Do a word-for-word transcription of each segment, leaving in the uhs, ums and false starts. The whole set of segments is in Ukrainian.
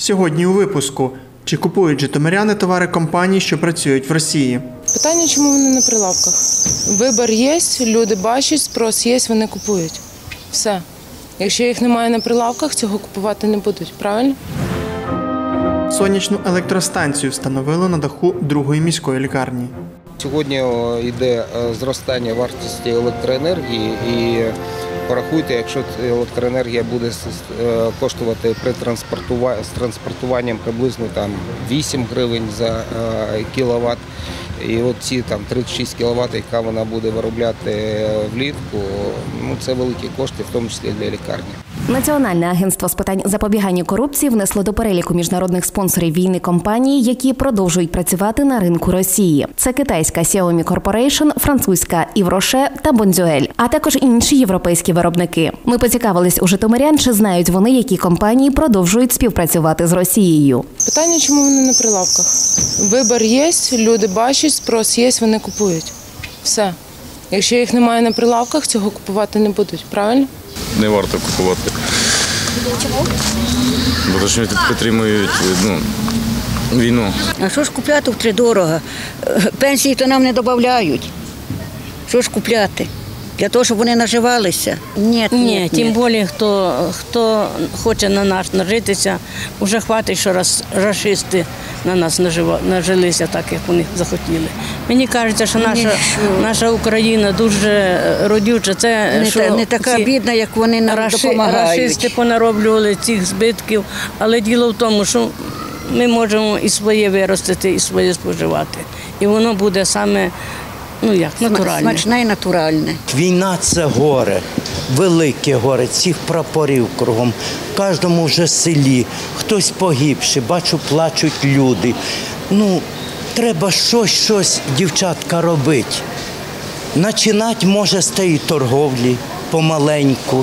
Сьогодні у випуску. Чи купують житомиряни товари компаній, що працюють в Росії? Питання, чому вони на прилавках? Вибір є, люди бачать, спрос є, вони купують. Все. Якщо їх немає на прилавках, цього купувати не будуть, правильно? Сонячну електростанцію встановили на даху другої міської лікарні. Сьогодні йде зростання вартості електроенергії і порахуйте, якщо електроенергія буде коштувати при транспортуванні, з транспортуванням приблизно там вісім гривень за кіловат, і от ці там тридцять шість кіловат, яка вона буде виробляти влітку, ну це великі кошти, в тому числі для лікарні. Національне агентство з питань запобігання корупції внесло до переліку міжнародних спонсорів війни компанії, які продовжують працювати на ринку Росії. Це китайська Xiaomi Corporation, французька Yves Rocher та Bonduelle, а також інші європейські виробники. Ми поцікавились у житомирян, чи знають вони, які компанії продовжують співпрацювати з Росією. Питання, чому вони на прилавках? Вибір є, люди бачать, спрос є, вони купують. Все. Якщо їх немає на прилавках, цього купувати не будуть, правильно? Не варто купувати. Чому? Бо то, що вони підтримують ну, війну. А що ж купляти втридорога? Пенсії то нам не додають. Що ж купляти? Для того, щоб вони наживалися? Ні, ні, ні, тим більше, хто, хто хоче на нас нажитися, вже хватить, що раз рашисти на нас нажива, нажилися так, як вони захотіли. Мені кажеться, що наша, наша Україна дуже родюча. Це, не, що та, не така бідна, як вони нам раши, допомагають. Рашисти понароблювали цих збитків, але діло в тому, що ми можемо і своє виростити, і своє споживати. І воно буде саме Ну як, натуральне. Смачне і натуральне. Війна – це горе, велике горе, цих прапорів кругом. В кожному вже селі хтось погибший, бачу, плачуть люди. Ну, треба щось, щось, дівчатка, робити. Начинати може з тієї торговлі помаленьку,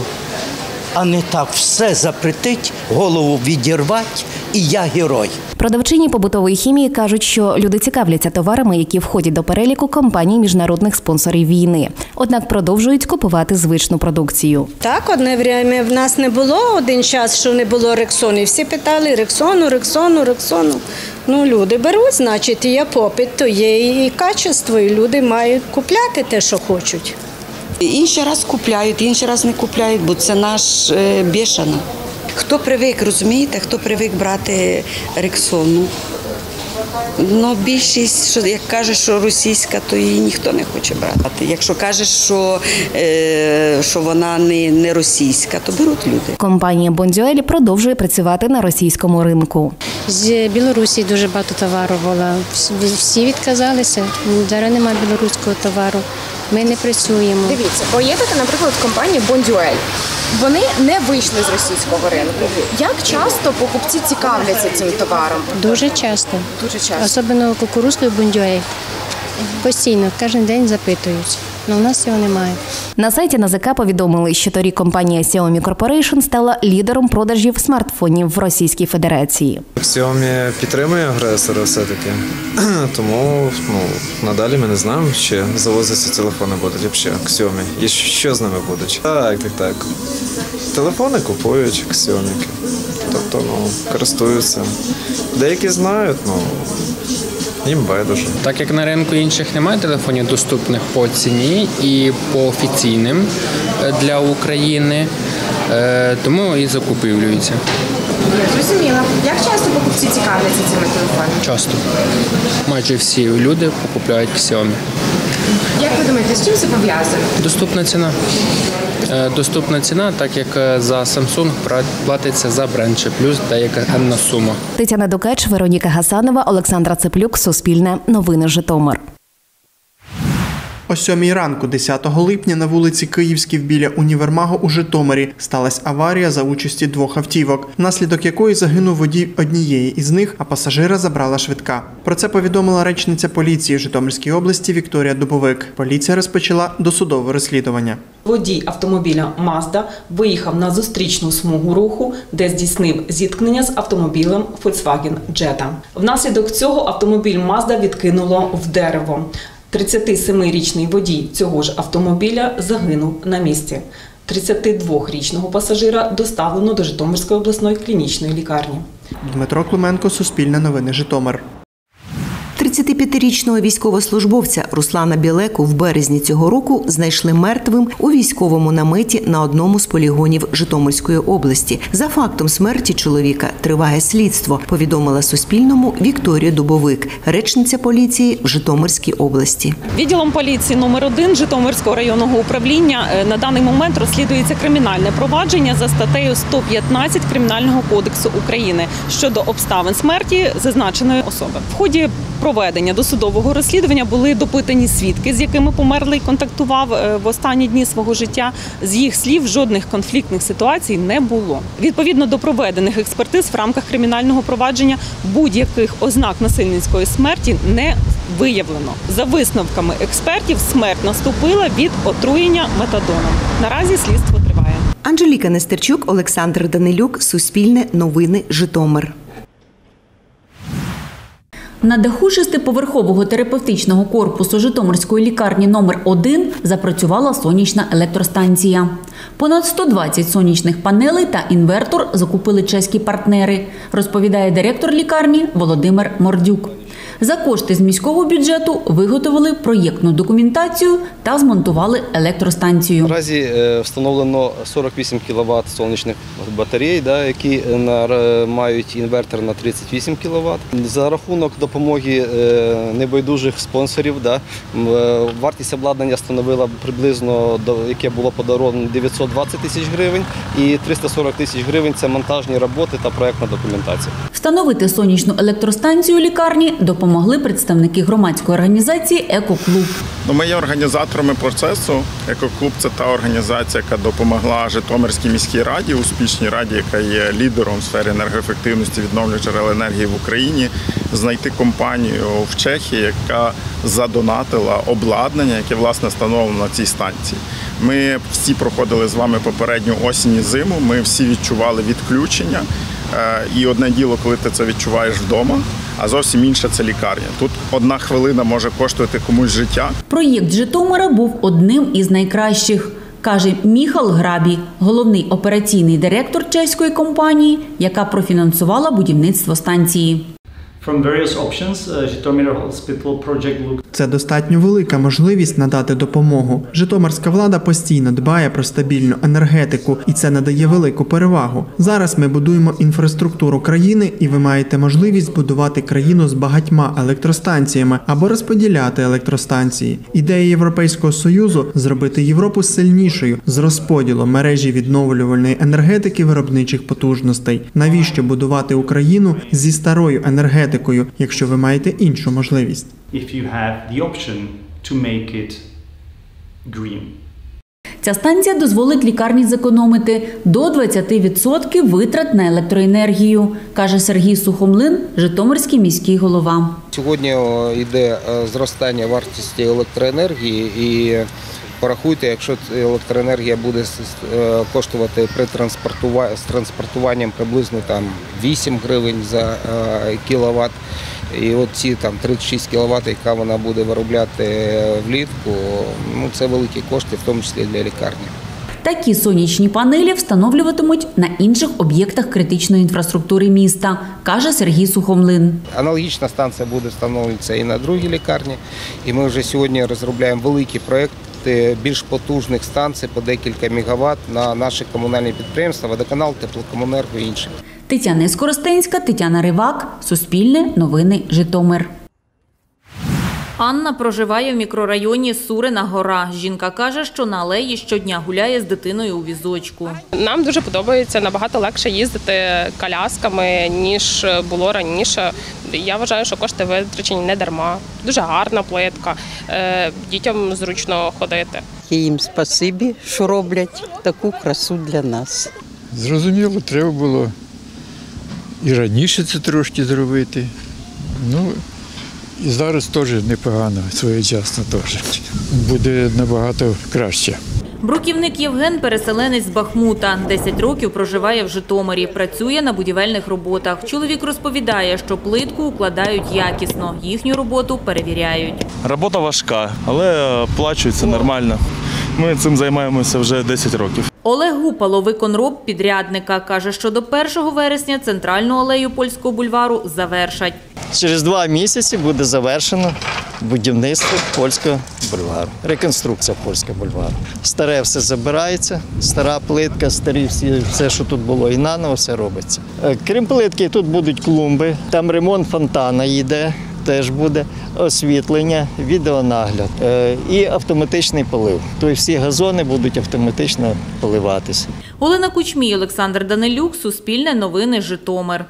а не так все запретить, голову відірвати, і я герой. Продавчині побутової хімії кажуть, що люди цікавляться товарами, які входять до переліку компаній міжнародних спонсорів війни. Однак продовжують купувати звичну продукцію. Так, одне время в нас не було один час, що не було Рексону. І всі питали Рексону, Рексону, Рексону. Ну, люди беруть, значить, і є попит, то є і качество, і люди мають купляти те, що хочуть. Інший раз купляють, інший раз не купляють, бо це наш е, бішана. Хто привик, розумієте, хто привик брати Рексону. Ну, більшість, що, як каже, що російська, то її ніхто не хоче брати. Якщо кажеш, що, е, що вона не, не російська, то беруть люди. Компанія Bonduelle продовжує працювати на російському ринку. З Білорусі дуже багато товару було. Всі відказалися, зараз немає білоруського товару. Ми не працюємо. Дивіться, бо є така, наприклад, компанія Bonduelle. Вони не вийшли з російського ринку. Як часто покупці цікавляться цим товаром? Дуже часто. Дуже часто. Особливо кукурузкою Bonduelle. Постійно, кожен день запитують. Але у нас цього немає. На сайті НАЗК повідомили, що торік компанія Xiaomi Corporation стала лідером продажів смартфонів в Російській Федерації. Xiaomi підтримує агресора все-таки, тому ну, надалі ми не знаємо, чи завозяться телефони будуть взагалі Xiaomi. І що з ними будуть? Так, так, так. Телефони купують Xiaomi, тобто ну, користуються. Деякі знають, ну, їм байдуже. Так як на ринку інших немає телефонів доступних по ціні і по офіційним для України, тому і закупівлюються. Зрозуміло. Як часто покупці цікавляться цими телефонами? Часто. Майже всі люди покупляють Xiaomi. Як ви думаєте, з чим це пов'язано? Доступна ціна. Доступна ціна, так як за Samsung платиться за бренд ще плюс деяка енна сума. Тетяна Дукач, Вероніка Гасанова, Олександра Цеплюк, Суспільне, Новини Житомир. О сьомій ранку десятого липня на вулиці Київській біля універмагу у Житомирі сталася аварія за участі двох автівок, внаслідок якої загинув водій однієї із них, а пасажира забрала швидка. Про це повідомила речниця поліції Житомирській області Вікторія Дубовик. Поліція розпочала досудове розслідування. Водій автомобіля «Мазда» виїхав на зустрічну смугу руху, де здійснив зіткнення з автомобілем Volkswagen Jetta. Внаслідок цього автомобіль «Мазда» відкинуло в дерево. тридцятисемирічний водій цього ж автомобіля загинув на місці. тридцятидвохрічного пасажира доставлено до Житомирської обласної клінічної лікарні. Дмитро Клименко, Суспільне новини, Житомир. тридцятип'ятирічного військовослужбовця Руслана Білеку в березні цього року знайшли мертвим у військовому наметі на одному з полігонів Житомирської області. За фактом смерті чоловіка триває слідство, повідомила Суспільному Вікторія Дубовик, речниця поліції в Житомирській області. Відділом поліції номер один Житомирського районного управління на даний момент розслідується кримінальне провадження за статтею сто п'ятнадцять Кримінального кодексу України щодо обставин смерті зазначеної особи. В ході проведення досудового розслідування були допитані свідки, з якими померлий контактував в останні дні свого життя. З їх слів, жодних конфліктних ситуацій не було. Відповідно до проведених експертиз в рамках кримінального провадження будь-яких ознак насильницької смерті не виявлено. За висновками експертів, смерть наступила від отруєння метадоном. Наразі слідство триває. Анжеліка Нестерчук, Олександр Данилюк, Суспільне новини, Житомир. На даху шестиповерхового терапевтичного корпусу Житомирської лікарні номер один запрацювала сонячна електростанція. Понад сто двадцять сонячних панелей та інвертор закупили чеські партнери, розповідає директор лікарні Володимир Мордюк. За кошти з міського бюджету виготовили проєктну документацію та змонтували електростанцію. Наразі встановлено сорок вісім кіловат сонячних батарей, які мають інвертор на тридцять вісім кіловат. За рахунок допомоги небайдужих спонсорів вартість обладнання становила приблизно, яке було подаровано, дев'ятсот двадцять тисяч гривень, і триста сорок тисяч гривень – це монтажні роботи та проєктна документація. Встановити сонячну електростанцію лікарні допомогли представники громадської організації «Екоклуб». Ми є організаторами процесу. «Екоклуб» – це та організація, яка допомогла Житомирській міській раді, успішній раді, яка є лідером в сфері енергоефективності відновлюваних джерел енергії в Україні, знайти компанію в Чехії, яка задонатила обладнання, яке, власне, встановлено на цій станції. Ми всі проходили з вами попередню осінь і зиму, ми всі відчували відключення. І одне діло, коли ти це відчуваєш вдома, а зовсім інше – це лікарня. Тут одна хвилина може коштувати комусь життя. Проєкт Житомира був одним із найкращих, каже Міхал Грабі, головний операційний директор чеської компанії, яка профінансувала будівництво станції. Це достатньо велика можливість надати допомогу. Житомирська влада постійно дбає про стабільну енергетику, і це надає велику перевагу. Зараз ми будуємо інфраструктуру країни, і ви маєте можливість будувати країну з багатьма електростанціями або розподіляти електростанції. Ідея Європейського Союзу – зробити Європу сильнішою з розподілом мережі відновлювальної енергетики виробничих потужностей. Навіщо будувати Україну зі старою енергетикою, якщо ви маєте іншу можливість? Ця станція дозволить лікарні зекономити до двадцять відсотків витрат на електроенергію, каже Сергій Сухомлин, житомирський міський голова. Сьогодні йде зростання вартості електроенергії і порахуйте, якщо електроенергія буде коштувати при транспортуванні, з транспортуванням приблизно там вісім гривень за кіловат, і от ці там тридцять шість кіловат, яка вона буде виробляти влітку, ну це великі кошти, в тому числі для лікарні. Такі сонячні панелі встановлюватимуть на інших об'єктах критичної інфраструктури міста, каже Сергій Сухомлин. Аналогічна станція буде встановлюватися і на другій лікарні, і ми вже сьогодні розробляємо великий проєкт більш потужних станцій по декілька мегаватт на наші комунальні підприємства, водоканал, теплокомуненерго і інші. Тетяна Скоростенська, Тетяна Ривак, Суспільне новини, Житомир. Анна проживає в мікрорайоні Сурина Гора. Жінка каже, що на алеї щодня гуляє з дитиною у візочку. Нам дуже подобається, набагато легше їздити колясками, ніж було раніше. Я вважаю, що кошти витрачені не дарма. Дуже гарна плитка, дітям зручно ходити. Їм спасибі, що роблять таку красу для нас. Зрозуміло, треба було і раніше це трошки зробити. Ну, і зараз теж непогано, своєчасно теж. Буде набагато краще. Бруківник Євген – переселенець з Бахмута. десять років проживає в Житомирі, працює на будівельних роботах. Чоловік розповідає, що плитку укладають якісно, їхню роботу перевіряють. Робота важка, але оплачується нормально. Ми цим займаємося вже десять років. Олег Гупало, виконроб підрядника, каже, що до першого вересня центральну алею Польського бульвару завершать. Через два місяці буде завершено будівництво Польського бульвару, реконструкція Польського бульвару. Старе все забирається, стара плитка, старі всі, все, що тут було, і наново все робиться. Крім плитки, тут будуть клумби, там ремонт фонтана йде, теж буде освітлення, відеонагляд і автоматичний полив. Тобто всі газони будуть автоматично поливатися. Олена Кучмій, Олександр Данилюк, Суспільне новини, Житомир.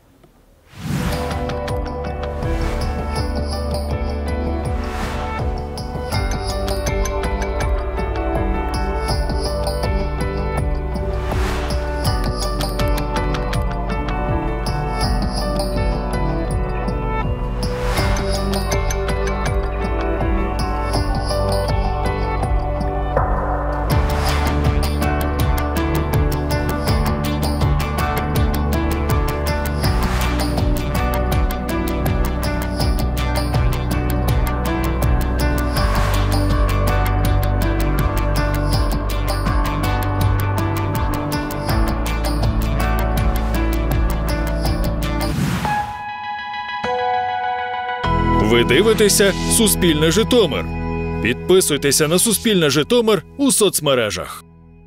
Ви дивитеся «Суспільне Житомир». Підписуйтеся на «Суспільне Житомир» у соцмережах.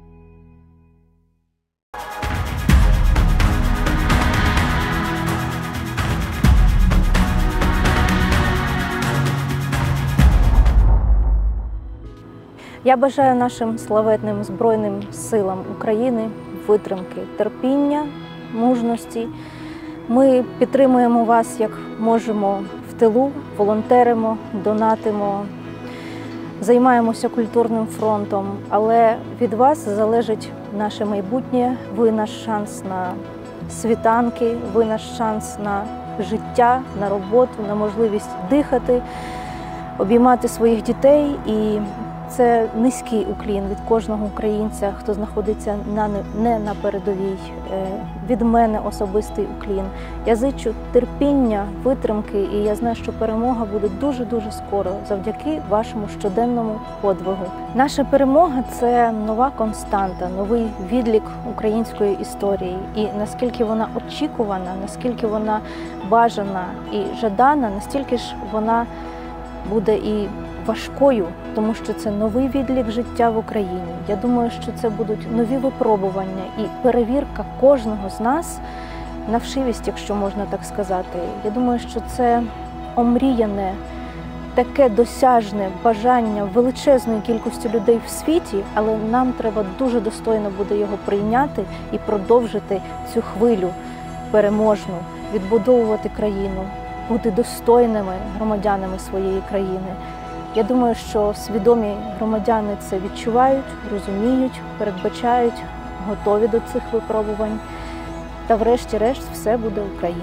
Я бажаю нашим славетним Збройним силам України витримки, терпіння, мужності. Ми підтримуємо вас, як можемо, в тилу, волонтеримо, донатимо, займаємося культурним фронтом, але від вас залежить наше майбутнє, ви наш шанс на світанки, ви наш шанс на життя, на роботу, на можливість дихати, обіймати своїх дітей. І це низький уклін від кожного українця, хто знаходиться на, не на передовій. Від мене особистий уклін. Я зичу терпіння, витримки, і я знаю, що перемога буде дуже-дуже скоро завдяки вашому щоденному подвигу. Наша перемога – це нова константа, новий відлік української історії. І наскільки вона очікувана, наскільки вона бажана і жадана, настільки ж вона буде і важкою, тому що це новий відлік життя в Україні. Я думаю, що це будуть нові випробування і перевірка кожного з нас на вшивість, якщо можна так сказати. Я думаю, що це омріяне, таке досяжне бажання величезної кількості людей в світі, але нам треба дуже достойно буде його прийняти і продовжити цю хвилю переможну, відбудовувати країну, бути достойними громадянами своєї країни. Я думаю, що свідомі громадяни це відчувають, розуміють, передбачають, готові до цих випробувань. Та врешті-решт все буде Україна.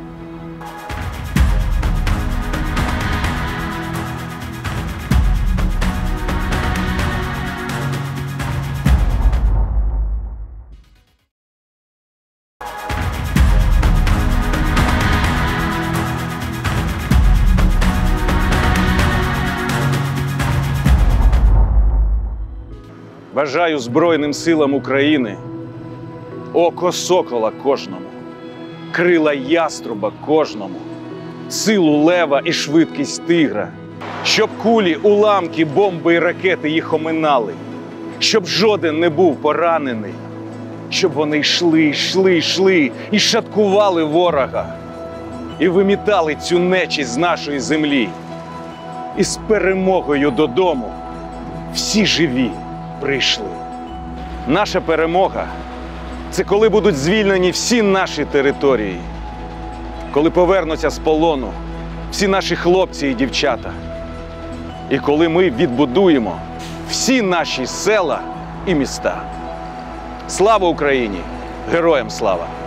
Бажаю Збройним силам України око сокола кожному, крила яструба кожному, силу лева і швидкість тигра, щоб кулі, уламки, бомби і ракети їх оминали, щоб жоден не був поранений, щоб вони йшли, йшли, йшли і шаткували ворога, і вимітали цю нечисть з нашої землі. І з перемогою додому всі живі прийшли. Наша перемога – це коли будуть звільнені всі наші території, коли повернуться з полону всі наші хлопці і дівчата, і коли ми відбудуємо всі наші села і міста. Слава Україні! Героям слава!